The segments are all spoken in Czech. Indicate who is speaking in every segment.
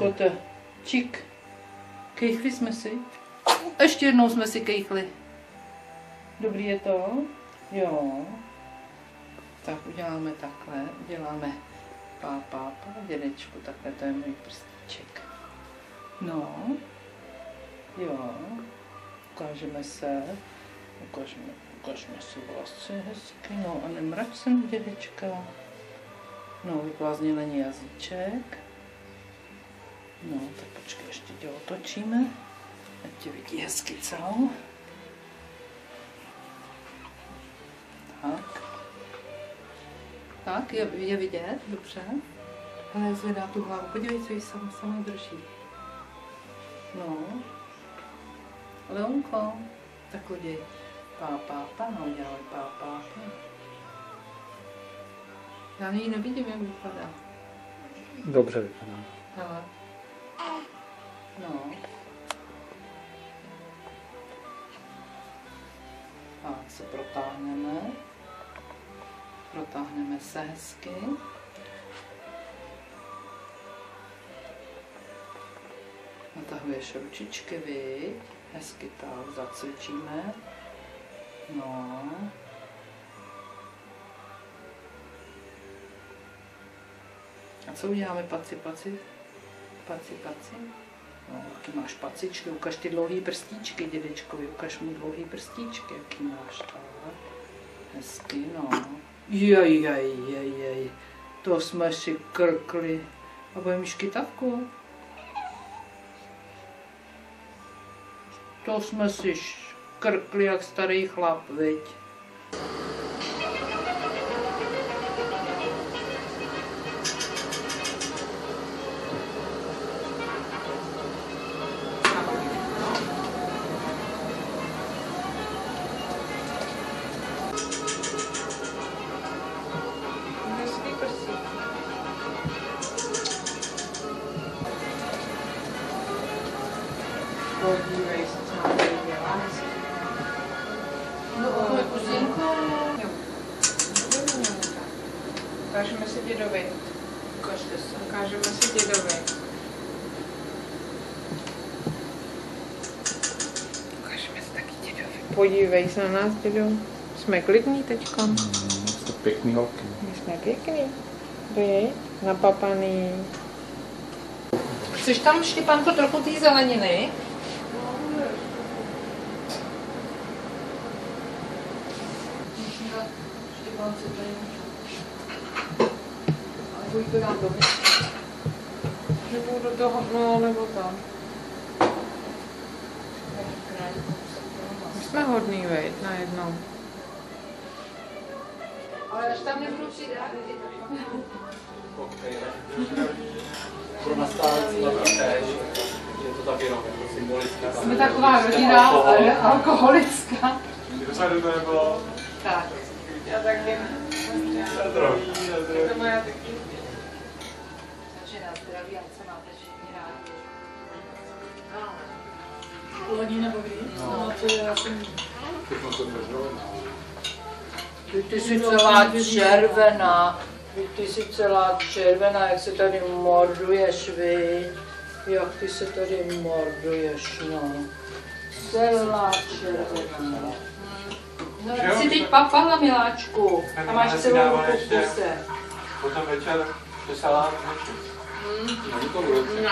Speaker 1: kote. Čik. Kejchli jsme si. Ještě jednou jsme si kejchli. Dobrý je to? Jo. Tak uděláme takhle. Uděláme pá, dědečku. Takhle to je můj prstíček. No. Jo. Ukážeme se. Ukážeme si vlasy hezky. No a nemrač sem dědečka. No, vypláznělený jazyček. No, tak počkej, ještě tě otočíme. Ať tě vidí hezky celou. Tak. Tak, je vidět? Dobře. Ale zvedá tu hlavu. Podívej, co jí sama drží. No. Leonko, tak uděj. Pá, no udělej pá. Já ji nevidím, jak vypadá.
Speaker 2: Dobře vypadá.
Speaker 1: Hele. No. A se protáhneme. Protáhneme se hezky. Natahuješ ručičky, viď? Hezky tak zacvičíme. No. A co uděláme? Paci? No, jaký máš pacičky? Ukaž ty dlouhý prstíčky, dědečkovi. Ukaž mu dlouhý prstíčky, jaký máš. Tak. Hezky, no. Jej. To jsme si krkli. A budeš kytavku? To jsme si krkli jak starý chlap, viď?
Speaker 3: Podívej se, co nám tady dělá.
Speaker 1: No, kuzinko.
Speaker 3: Ukážeme si dědovi.
Speaker 1: Ukažte se.
Speaker 3: Ukážeme si dědovi. Ukážeme si taky dědovi. Podívej se na nás, dědo. Jsme klidní teďko.
Speaker 2: Jste pěkný holky.
Speaker 3: My jsme pěkný. Vy, napapaný. Chceš tam, Štěpánko, trochu té zeleniny?
Speaker 1: Pojďte nám do mě.
Speaker 3: Nebo do toho, no, nebo tam. My jsme hodný, veď, najednou.
Speaker 1: Ale až tam nebudu přidat.
Speaker 2: Pro nastávající leta též. Je to tak jenom jako symbolická.
Speaker 1: Jsme taková rodina alkoholická.
Speaker 2: Dopředu to nebylo.
Speaker 1: Tak.
Speaker 3: Já taky. To moja taky.
Speaker 1: Takže na zdraví, a co máte všichni rádi.
Speaker 4: Původní nebo kdy?
Speaker 1: No,
Speaker 4: to já jsem...
Speaker 1: Ty jsi celá červená. Ty jsi celá červená, jak se tady morduješ, viď? Jak ty se tady morduješ, no. Celá červená. No, jsi teď papala, miláčku. A máš celou ruku v puse.
Speaker 2: Potom večer se salám večer. Není to vůbec.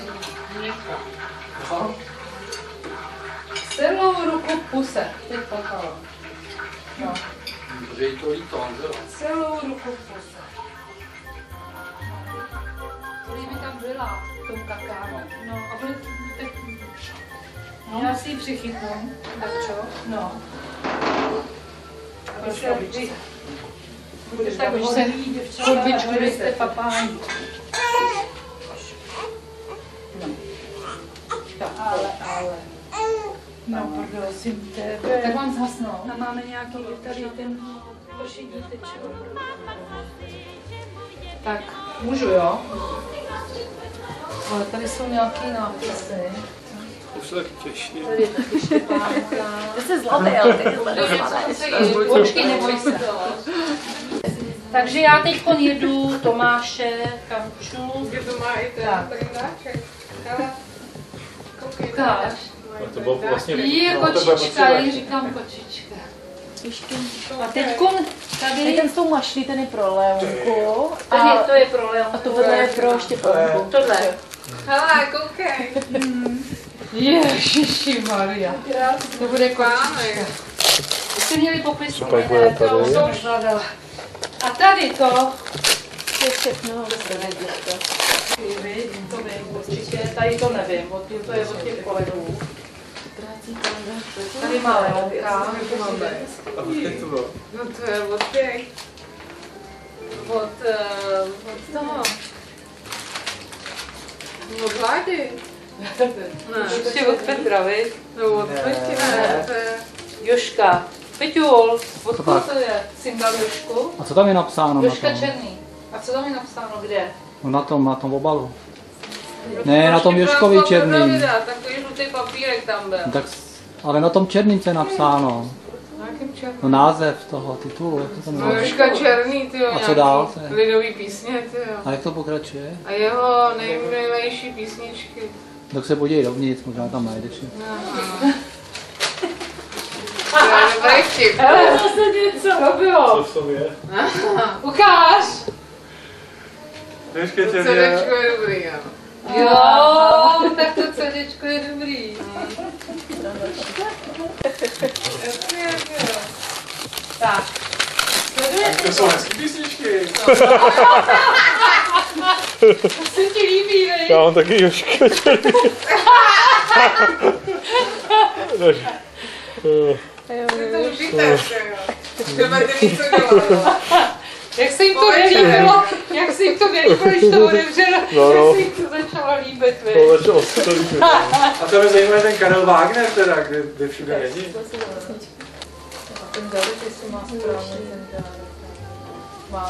Speaker 1: Celou ruku v puse. Teď papala. No.
Speaker 2: Protože jí to líto, Anžela.
Speaker 1: Celou ruku v puse. Kdyby tam byla v tom kakáru. No, a bude teď... No. Já si ji přichytnu. Tak čo? No. Budeš tak hodný, děvčata. Chodbičku, jste papání. No. Tak, ale. No, prosím tebe. Tak mám zhasnout.
Speaker 4: A máme nějaký tady ten pošedí tečo.
Speaker 1: Tak, můžu, jo? Ale tady jsou nějaký nápisy.
Speaker 2: Už se taky těší.
Speaker 1: Tady je taky Štěpánka.
Speaker 4: Ty jsi zlatý, ale ty jsi zlatý.
Speaker 1: Počkej, neboj se. Takže já teď jedu Tomáše, Kamču.
Speaker 3: Kde to má i ten trndáček?
Speaker 1: Ukáž.
Speaker 2: To bylo vlastně...
Speaker 1: Je kočička, já jí říkám kočička. A teď tady...
Speaker 5: Ten s tou mašlí, ten je pro Leonku.
Speaker 1: To je pro Leonku.
Speaker 5: A tohle je pro Štěpánku.
Speaker 1: Tohle.
Speaker 3: Hele, koukej.
Speaker 1: Ježiši Maria. To bude kočička. Jste měli popisky, ne? To už hledala. A tady to...
Speaker 5: To je všechno.
Speaker 1: To vím, určitě. Tady to nevím, to je od těch kolegů. Tady má Leonka.
Speaker 3: No to je od těch. Od toho. Od Ládi. Ne.
Speaker 1: Ještě od Petra, viď?
Speaker 3: No od Peti, ne. To je...
Speaker 1: Joška. Peťul, od koho to je? Syn dal Jošku?
Speaker 6: A co tam je napsáno
Speaker 1: Joška
Speaker 6: na tom?
Speaker 1: Černý. A co tam je napsáno, kde?
Speaker 6: No na tom obalu. Ne, na tom Joškovi černým.
Speaker 3: Takový žlutý papírek tam byl.
Speaker 6: Tak, ale na tom černým co je napsáno.
Speaker 3: Na jakém černým?
Speaker 6: No název toho titulu, jak to tam
Speaker 3: No
Speaker 6: je.
Speaker 3: Joška Černý, tyjo.
Speaker 6: A co dál?
Speaker 3: Lidový písně, tyjo.
Speaker 6: A jak to pokračuje?
Speaker 3: A jeho nejmilejší písničky.
Speaker 6: Tak se podívej dovnitř, možná tam najdeš.
Speaker 3: Aha. To je dobrý vtip.
Speaker 1: Ale zase něco. To bylo.
Speaker 2: Co v tom je?
Speaker 1: Ukáž.
Speaker 3: CDčko je dobrý, jo.
Speaker 1: Jo, tak to CDčko je dobrý. Tak.
Speaker 2: To jsou hezký písničky.
Speaker 1: To se ti líbí, vej?
Speaker 2: Já mám taky Joška.
Speaker 3: Ty to užijte, jo. Nebudete mít co dělat.
Speaker 1: Jak se jim to nelíbilo, jak se jim to nelíbilo, když to otevřelo, jak se jim to začalo líbit, vej?
Speaker 2: Začalo se to líbit. A to mě zajímá ten Karel Wagner teda, kde všude není.
Speaker 1: Ten David, jestli má správně ten David. Má.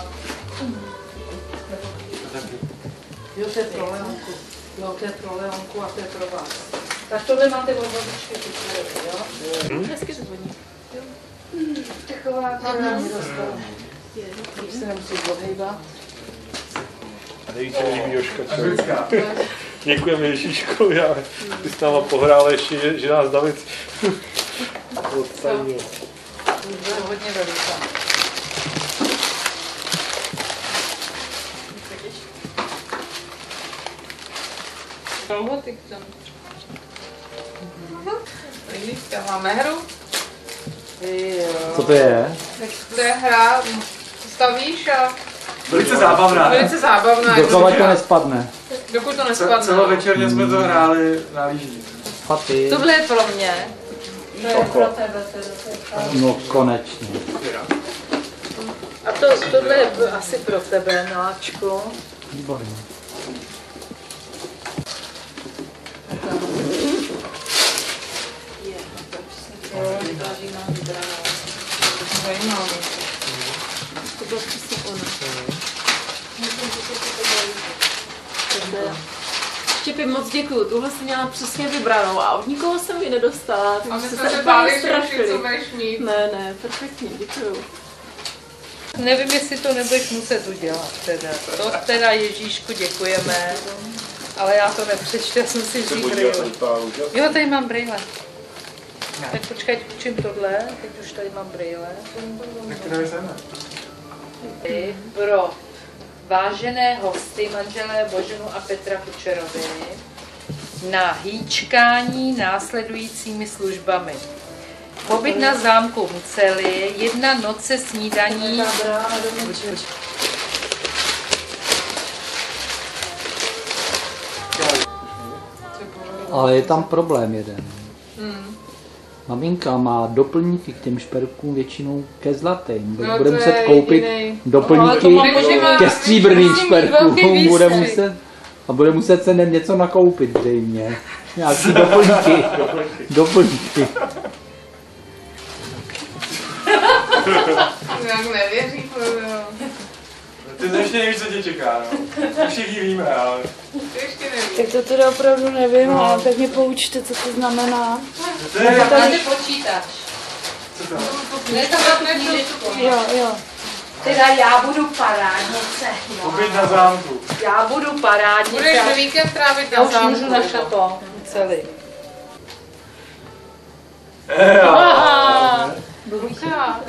Speaker 1: Jo, to je pro Leonku. Jo, to je pro Leonku a to je pro vás. Tak tohle máte od babičky kupuji, jo?
Speaker 5: Hezky zvoní.
Speaker 1: Taková krásná dostala. Když se nemusíš odhejbat.
Speaker 2: A nejvíc se mi líbí Joška. Děkujeme Ježíšku, ty jsi náma pohrál ještě, že nás David odstavil.
Speaker 1: To je hodně veliká.
Speaker 3: Kalhoty k tomu. Vidíš, tam máme hru.
Speaker 6: Co to je?
Speaker 3: To je hra, stavíš a...
Speaker 2: Velice zábavná.
Speaker 3: Velice zábavná.
Speaker 6: Dokud to nespadne.
Speaker 3: Dokud to nespadne.
Speaker 2: Celovečerně jsme to hráli na líží.
Speaker 6: Paty.
Speaker 3: Tohle je pro mě.
Speaker 1: To je pro tebe,
Speaker 6: No konečně.
Speaker 1: A tohle je asi pro tebe, miláčku.
Speaker 6: Výborně.
Speaker 3: Zajímavý.
Speaker 5: To bylo přesně ono. Štěpy, moc děkuju. Tuhle jsem měla přesně vybranou a od nikoho jsem ji nedostala.
Speaker 3: A my
Speaker 5: Jste
Speaker 3: jsme se
Speaker 5: úplně
Speaker 3: báli, že
Speaker 5: strašili.
Speaker 3: co budeš mít.
Speaker 5: Ne, perfektní, děkuju.
Speaker 1: Nevím, jestli to nebudeš muset udělat teda. To teda Ježíšku děkujeme. Ale já to nepřečtu, já jsem si vzít brýle. Jo, tady mám brýle. Tak počkej, učím tohle, teď už tady mám brýle.
Speaker 2: Tak to nevysedne.
Speaker 1: Pro vážené hosty, manželé Boženu a Petra Kučerovi, na hýčkání následujícími službami. Pobyt na zámku v Mceli, 1 noc se snídaní.
Speaker 6: Ale je tam problém jeden. Maminka má doplňky k těm šperkům většinou ke zlatým.
Speaker 3: No,
Speaker 6: Bude
Speaker 3: to
Speaker 6: muset
Speaker 3: je
Speaker 6: koupit
Speaker 3: jedinej.
Speaker 6: doplňky ke stříbrným šperkům. Bude muset se něco nakoupit zřejmě. Nějaký doplňky. Doplňky.
Speaker 3: Jak nevěří,
Speaker 2: Ty ještě nevíš, co tě čeká, no. Všichni víme, ale...
Speaker 3: ty ještě nevíš.
Speaker 5: Tak to teda opravdu nevím, ale tak mě poučte, co to znamená.
Speaker 2: To je...
Speaker 1: Máte počítač.
Speaker 2: Co to?
Speaker 1: Ne, to má knížečku.
Speaker 5: Jo.
Speaker 1: Teda já budu parádnice.
Speaker 2: Pobyt na zámku.
Speaker 1: Já budu parádnice.
Speaker 3: Budeš víkend trávit
Speaker 1: Já
Speaker 3: na
Speaker 1: už
Speaker 3: zámku.
Speaker 1: můžu na šato celý.
Speaker 3: Aha. Luka.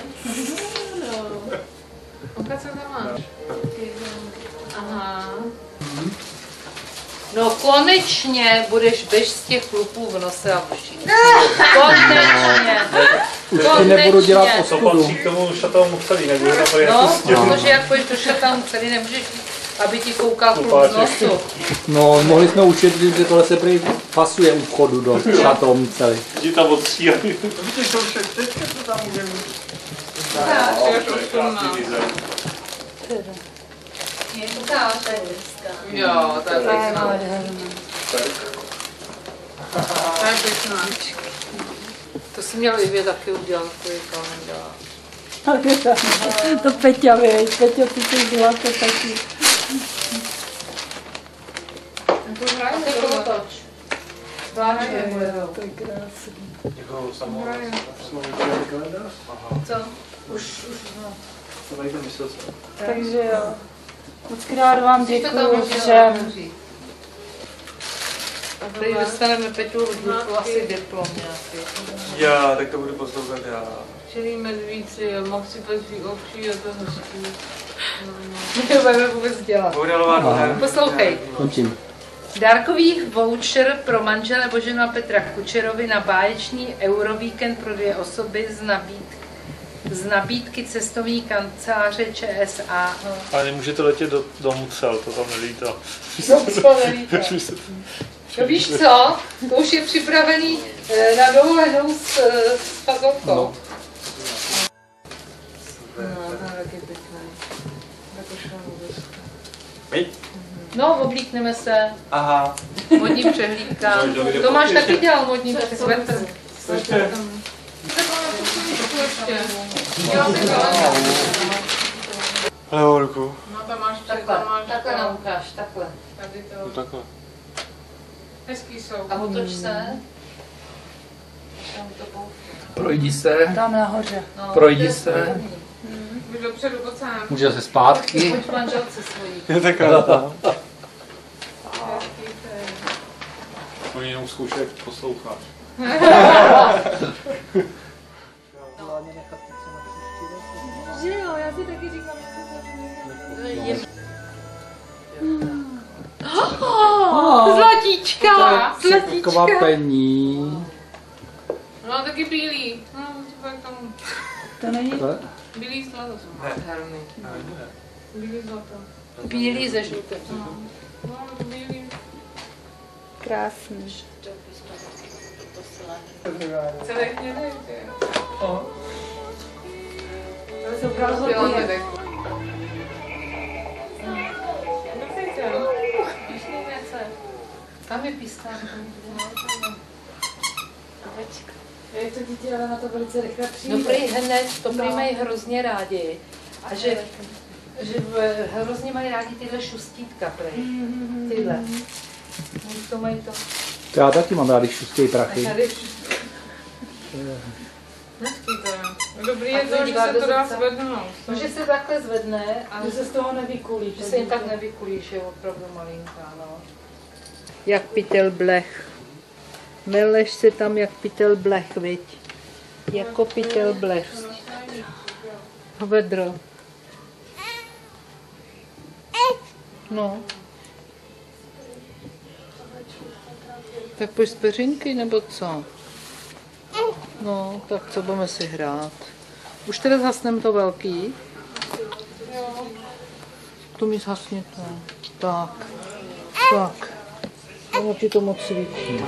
Speaker 3: Luka, co tam máš? Aha.
Speaker 1: No konečně budeš bez těch chlupů v nose a v uších. Konečně.
Speaker 6: Už ti nebudu dělat
Speaker 2: To
Speaker 6: ostudu.
Speaker 2: patří k tomu šatovému celý, nebude to tady
Speaker 1: No,
Speaker 2: jako stěhu.
Speaker 1: protože jak půjdeš do šatanu celý, nemůžeš, aby ti koukal chlup z nosu.
Speaker 6: No, mohli jsme ušetřit, že tohle se prý pasuje u vchodu do šatom celý.
Speaker 2: Ti tam odstříhají. Vidíš, to už je teďka, co tam můžeme.
Speaker 3: Jo, to je pěkná. To je pěkná.
Speaker 1: To si měl Ivě taky udělat, takový kalendář.
Speaker 4: To Peťa, viď? Peťa, ty jsi zlato taky.
Speaker 3: To hraje,
Speaker 1: Ty kolotoč. Vláčuje.
Speaker 4: To je krásný.
Speaker 2: Jako samozřejmě.
Speaker 1: Co? Už, no.
Speaker 2: To nejde myslet.
Speaker 4: Takže jo. Moc krát vám
Speaker 1: To tam
Speaker 4: děkuju
Speaker 1: můžeme
Speaker 4: všem.
Speaker 1: otevřít. Teď dostaneme Peťu asi diplom nějaký.
Speaker 2: Já, tak to budu poslouchat já.
Speaker 3: Čelý medvíci, moxi pezví očí a to hustý.
Speaker 1: Nebudeme vůbec dělat.
Speaker 2: Boudalová noha.
Speaker 1: Poslouchej.
Speaker 6: Končím.
Speaker 1: Dárkový voucher pro manžele Božena Petra Kučerovi na báječný Eurovíkend pro 2 osoby z nabídky cestovní kanceláře ČSA.
Speaker 2: Ale nemůžete letět do Mucel, to tam nelítá.
Speaker 1: To nelítá. No víš co, to už je připravený na dovolenou s fazolkou.
Speaker 6: No.
Speaker 3: No, to je taky pěkné. Tak už mám vůbec.
Speaker 1: No, oblíkneme se,
Speaker 2: Aha.
Speaker 1: modní přehlídka. To máš taky dělal modní svetr.
Speaker 2: Levou ruku.
Speaker 3: No tam máš
Speaker 1: Takhle nám ukáž, takhle.
Speaker 3: tady to.
Speaker 2: No takhle.
Speaker 3: Hezký jsou.
Speaker 1: A otoč se.
Speaker 6: Projdi se.
Speaker 4: Tam nahoře.
Speaker 1: No,
Speaker 6: Projdi
Speaker 1: to je
Speaker 6: se.
Speaker 1: správný.
Speaker 3: Buď dopředu po celém.
Speaker 6: Může se zpátky.
Speaker 1: Pojď manželce svojí.
Speaker 2: Je tak krátá.
Speaker 3: Hezký to je.
Speaker 2: Oni jenom zkoušejí, jak posloucháš.
Speaker 4: Že jo, já si taky říkám, že
Speaker 1: Zlatíčka!
Speaker 6: Překvapení.
Speaker 3: No taky bílý. No, to bude k tomu.
Speaker 4: to není...
Speaker 3: Bílý zlato jsou nádherný. Bílý zlato.
Speaker 1: Bílý ze žlutým.
Speaker 3: No, bílý.
Speaker 4: Krásný.
Speaker 3: Celý hnědej, ty.
Speaker 4: To jsou opravdu
Speaker 3: Bělá
Speaker 4: hnědé.
Speaker 3: hnědej.
Speaker 1: Tam je pískánka.
Speaker 4: Jak to dítě ale na to velice rychle přijde.
Speaker 1: No prý hned, to prý mají hrozně rádi. A že hrozně mají rádi tyhle šustítka prý. Tyhle. Oni to mají to.
Speaker 6: To já taky mám rád, když šustí prachy.
Speaker 1: Tady
Speaker 3: Hezký to je. Dobrý
Speaker 1: A
Speaker 3: je to, že
Speaker 1: dívat
Speaker 3: se
Speaker 1: do
Speaker 3: to dá
Speaker 1: zrcadla.
Speaker 3: zvednout.
Speaker 1: No, že se takhle zvedne a
Speaker 4: Že se z toho nevykulí.
Speaker 1: že se jen tak nevykulí, že je opravdu malinká, no. Jak pytel blech. Meleš se tam jak pytel blech, viď? Jako pytel blech. Vedro. No. Tak pojď z peřinky, nebo co? No, tak co budeme si hrát? Už teda zhasneme to velký? To mi zhasněte. Tak. Tak. Ono ti to moc svítí.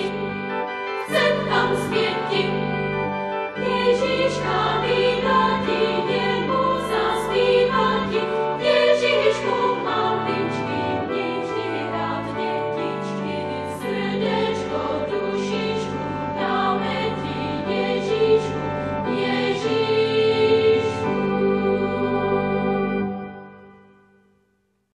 Speaker 7: Sem tam světí, Ježíška vydá ti.